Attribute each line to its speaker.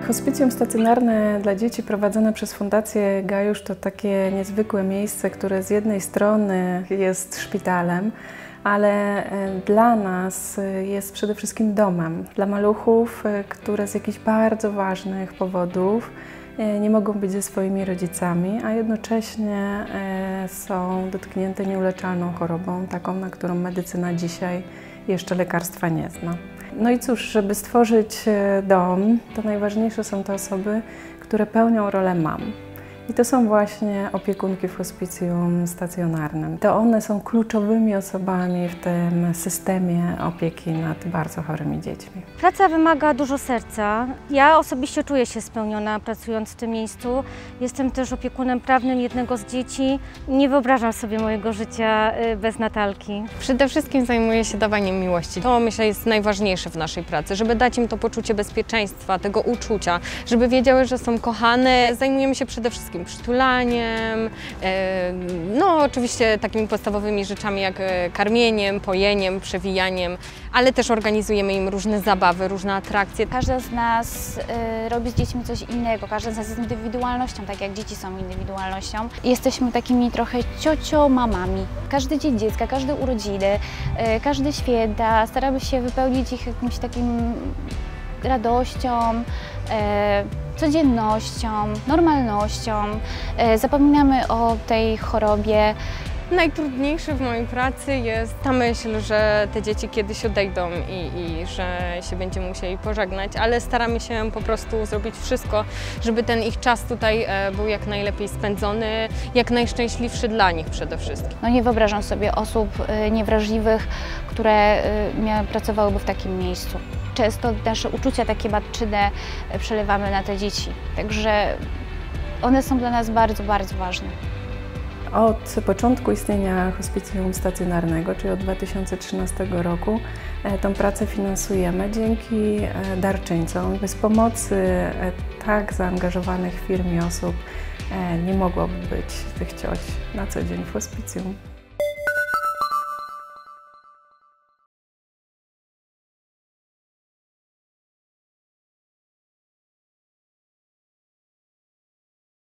Speaker 1: Hospicjum stacjonarne dla dzieci prowadzone przez Fundację Gajusz to takie niezwykłe miejsce, które z jednej strony jest szpitalem, ale dla nas jest przede wszystkim domem. Dla maluchów, które z jakichś bardzo ważnych powodów nie mogą być ze swoimi rodzicami, a jednocześnie są dotknięte nieuleczalną chorobą, taką, na którą medycyna dzisiaj jeszcze lekarstwa nie zna. No i cóż, żeby stworzyć dom, to najważniejsze są te osoby, które pełnią rolę mam. I to są właśnie opiekunki w hospicjum stacjonarnym. To one są kluczowymi osobami w tym systemie opieki nad bardzo chorymi dziećmi.
Speaker 2: Praca wymaga dużo serca. Ja osobiście czuję się spełniona pracując w tym miejscu. Jestem też opiekunem prawnym jednego z dzieci. Nie wyobrażam sobie mojego życia bez Natalki.
Speaker 3: Przede wszystkim zajmuję się dawaniem miłości. To myślę jest najważniejsze w naszej pracy, żeby dać im to poczucie bezpieczeństwa, tego uczucia, żeby wiedziały, że są kochane. Zajmujemy się przede wszystkim przytulaniem, no oczywiście takimi podstawowymi rzeczami jak karmieniem, pojeniem, przewijaniem, ale też organizujemy im różne zabawy, różne atrakcje.
Speaker 4: Każda z nas robi z dziećmi coś innego, każda z nas jest indywidualnością, tak jak dzieci są indywidualnością. Jesteśmy takimi trochę ciocio-mamami. Każdy dzień dziecka, każde urodziny, każde święta, staramy się wypełnić ich jakimś takim radością, codziennością, normalnością. Zapominamy o tej chorobie.
Speaker 3: Najtrudniejsze w mojej pracy jest ta myśl, że te dzieci kiedyś odejdą i że się będziemy musieli pożegnać, ale staramy się po prostu zrobić wszystko, żeby ten ich czas tutaj był jak najlepiej spędzony, jak najszczęśliwszy dla nich przede wszystkim.
Speaker 4: No nie wyobrażam sobie osób niewrażliwych, które pracowałyby w takim miejscu. Często nasze uczucia takie matczyne przelewamy na te dzieci, także one są dla nas bardzo, bardzo ważne.
Speaker 1: Od początku istnienia hospicjum stacjonarnego, czyli od 2013 roku, tą pracę finansujemy dzięki darczyńcom. Bez pomocy tak zaangażowanych firm i osób nie mogłoby być tych cioć na co dzień w hospicjum.